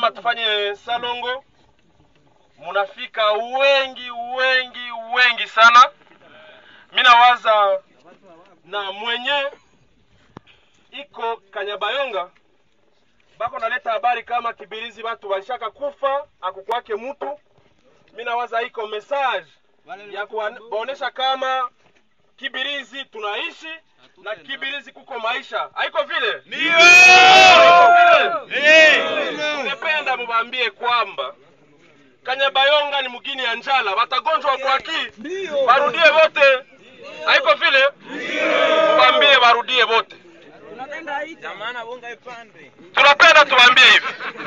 Tukisema tufanye salongo, munafika wengi sana. Mina waza na mwenye iko Kanyabayonga bako naleta habari kama Kibirizi watu walishaka kufa akukwake mtu. Mina waza iko message ya kuonesha kama Kibirizi tunaishi na Kibirizi kuko maisha. Haiko vile? Ndio. Tungependa mubambie kwamba Kanyabayonga ni mugini ya njala, watagonjwa kwa ki barudie wote. Haiko vile? Mubambie barudie wote. Jamana bonga ipande. Tunapenda tuambie hivi.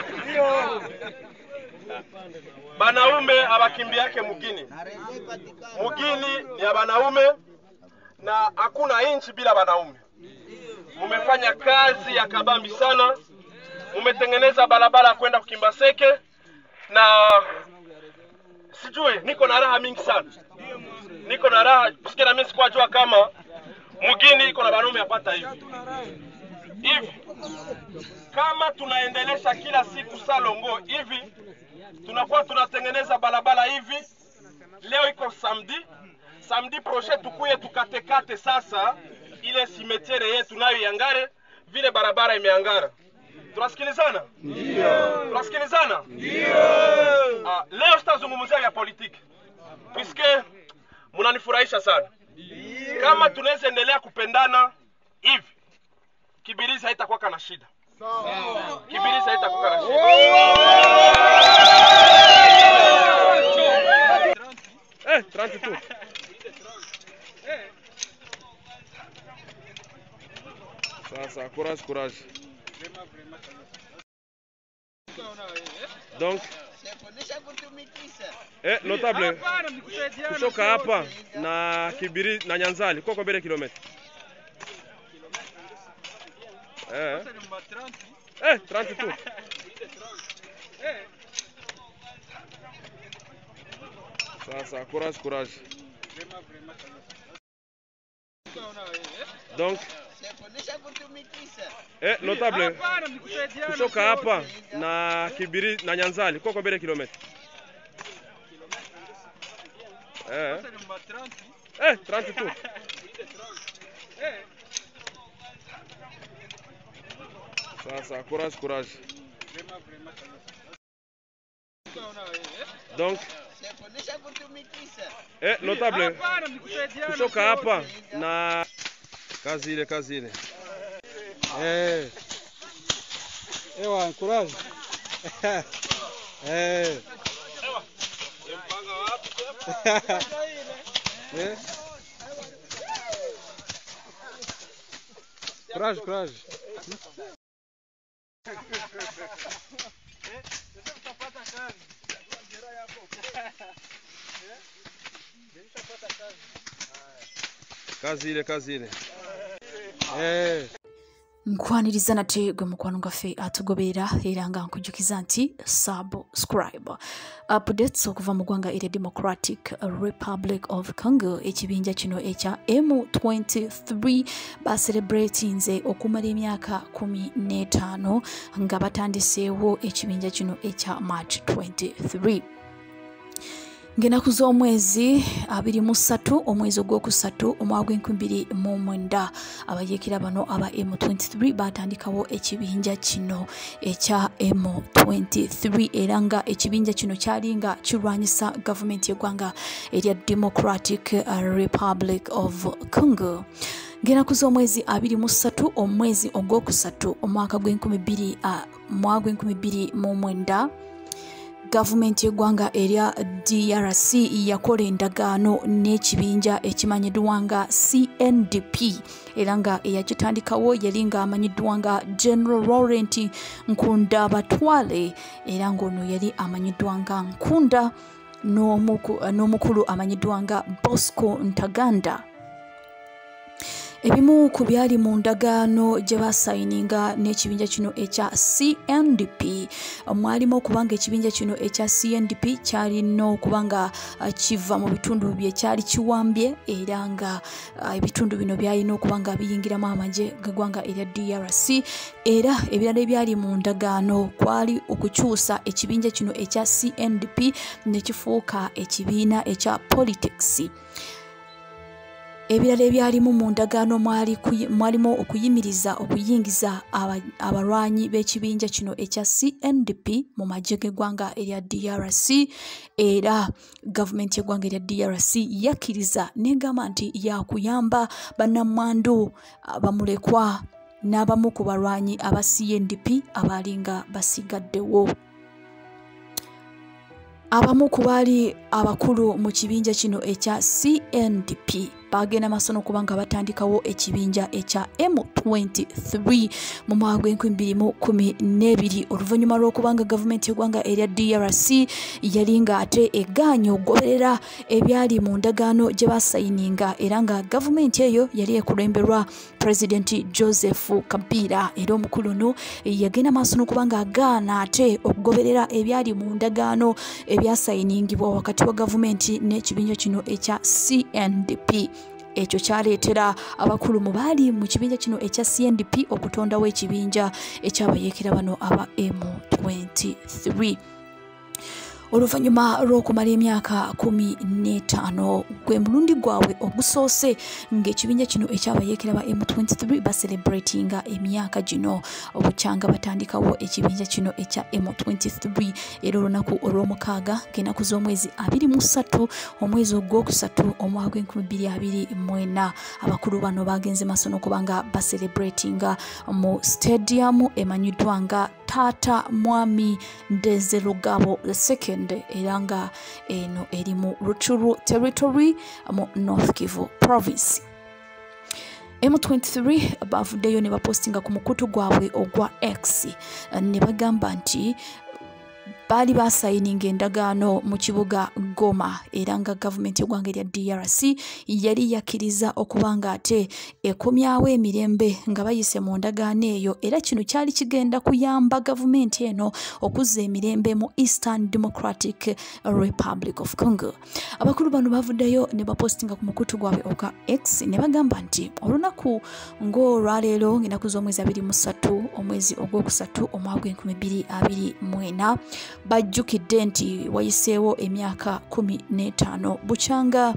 Banaume abakimbia yake mugini. Mugini ni ya banaume na hakuna inchi bila banaume. Mumefanya kazi ya kabambi sana. Mumetengeneza barabara kwenda Kimbaseke na sijui niko na raha mingi sana. Niko na raha kusikia na mimi sikujua kama mugini iko na banaume yapata hivi. Kama tunaendelesha kila siku salongo hivi, tunakuwa tunatengeneza barabara hivi. Leo iko samedi prochain tukuye tukatekate sasa ile simetiere yetu nayo yangare vile barabara imeangara. Tunasikilizana? Ndio. Tunasikilizana? Ndio. Leo sitazungumzia ya politiki. Puisque mnanifurahisha sana. Kama tunaweza endelea kupendana hivi, Kibirizi haitakuwa kana shida. Kibirizi haitakuwa kana shida. 32. Ça, courage. Donc, notable, kutoka hapa na Kibirizi na Nyanzali, kwa mbele kilomita. 32. Ça, courage. Donc, notable, kutoka hapa na Kibirizi na Nyanzali, kwa mbele kilomita. 32. Ça, courage. Donc, notable, kutoka hapa na kazi ile. Ewa, courage. Courage. Kazi ile. Nkwaniriza nate gwe mukwano gaffe atugobera era nga nkujukiza nti subscribe. Updates okuva mu ggwanga erya Democratic Republic of Congo, ekibinja kino ekya M23 celebratinze okumala emyaka 15 nga batandiseewo ekibinja kino ekya March 23. Ngenaku z'omwezi 23 omwezi ogwokusatu omwaka gw'e2029 abayeekera bano aba M23 batandikawo ekibinja kino ekya M23 era nga ekibinja kino kyalinga kirwanyisa gavumenti y'eggwanga erya Democratic Republic of Congo. Ngenaku z'omwezi 23 omwezi ogwokusatu omwaka gw'e2029 Gavumenti y'eggwanga erya DRC yakola endagaano n'ekibinja ekimanyiddwa nga CNDP era nga eyakitandikawo yali nga amanyiddwa nga General Laurent Nkunda Batwale era ng'ono yali amanyiddwa nga Nkunda n'omukulu amanyiddwa nga Bosco Ntaganda. Ebimu ku byali mu ndagaano gye basayininga n'ekibinja kino ekya CNDP mwalimu okubanga ekibinja kino ekya CNDP kyalina okubanga kiva mu bitundu bye kyali kiwambye era nga ebitundu bino byalina okubanga biyingiramu amagye g'eggwanga erya DRC era ebirala ebyali mu ndagaano kwali okukyusa ekibinja kino ekya CNDP ne kifuuka ekibiina ekya politics. Ebirala ebyalimu mu ndagaano mwalimu okuyimiriza okuyingiza abalwanyi b'ekibinja kino ekya CNDP mu magye g'eggwanga erya DRC era gavumenti y'eggwanga erya DRC yakkiriza n'egamba nti yakuyamba bannamwandu bamulekwa n'abamu ku balwanyi aba CNDP abalinga basigaddewo. Abamu ku baali abakulu mu kibinja kino ekya CNDP bagenda masono kubanga batandikawo ekibinja ekya M23 mu mwaka gw'e2012 oluvannyuma lw'okubanga gavumenti y'eggwanga erya DRC yalinga ate egaanye okugoberera ebyali mu ndagaano gye basayininga era nga gavumenti eyo yali ekulemberwa President Joseph Kabila era omukulu ono yagenda maaso n'okubanga agaana ate okugoberera ebyali mu ndagaano ebyasayiningibwa wakati wa gavumenti n'ekibinja kino ekya CNDP. Ekyo kyaleetera abakulu mu baali mu kibinja kino ekya CNDP okutondawo ekibinja ekyabayeekera bano aba M23. Oluvannyuma lw'okumala emyaka 15 gwe mulundi gwabwe ogusoose ng'ekibinja kino ekyabayeekera ba M23 baselebratinga emyaka gino obukyanga batandikawo ekibinja kino ekya M23 era olunaku olw'omukaaga ng'ennaku z'omwezi 23 omwezi ogwokusatu omwaka gw'e2024 abakulu bano bagenze maaso n'okubanga baselebratinga mu stadium emanyiddwa nga Taata Mwami Ndeze Lugabo II era nga eno eri mu Rutshuru territory mu North Kivu province. M23 bavuddeyo ne bapostinga ku mukutu gwabwe ogwa X ne bagamba nti baali basayininga endagaano mu kibuga Goma era nga gavumenti y'eggwanga erya DRC yali yakkiriza okubanga ate ekomyawo emirembe nga bayise mu ndagaano eyo era kino kyali kigenda kuyamba gavumenti eno okuzza emirembe mu Eastern Democratic Republic of Congo. Abakulu bano bavuddeyo ne bapostinga ku mukutu gwabwe ogwa X ne bagamba nti olunaku ng'olwaleero ng'ennaku z'omwezi 23 omwezi ogwokusatu omwaka gw'e2024 bajjukidde nti wayiseewo emyaka 15 bukyanga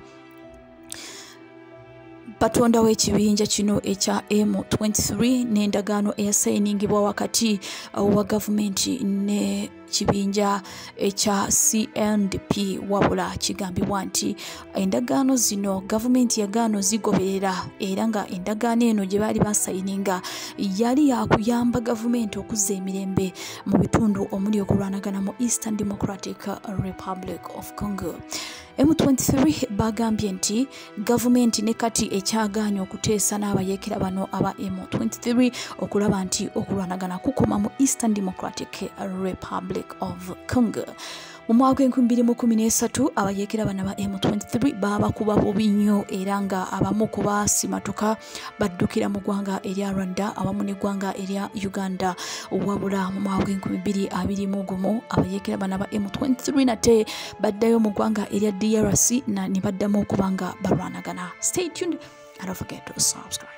batondawo ekibinja kino ekya M23 n'endagaano eyasayiningibwa wakati wa gavumenti ne kibinja ekya CNDP wabula kigambibwa nti endagaano zino gavumenti yagaano zigoberera era nga endagaano eno gye baali basayininga yali yakuyamba gavumenti okuzza emirembe mu bitundu omuli okulwanagana mu Eastern Democratic Republic of Congo. M23 bagambye nti gavumenti ne kati ekyagaanye okuteesa n'abayeekera bano aba M23 okulaba nti okulwanagana kukoma mu Eastern Democratic Republic of Congo. Mu mwaka gw'e2013 abayeekera bano aba M23 babakuba bubi nnyo era nga abamu ku baasimatuka baddukira mu ggwanga erya Rwanda abamu n'eggwanga erya Uganda wabula mu mwaka gw'e2021 abayeekera bano aba M23 nate baddayo mu ggwanga erya DRC ne baddamu okubanga balwanagana. Stay tuned and don't forget to subscribe.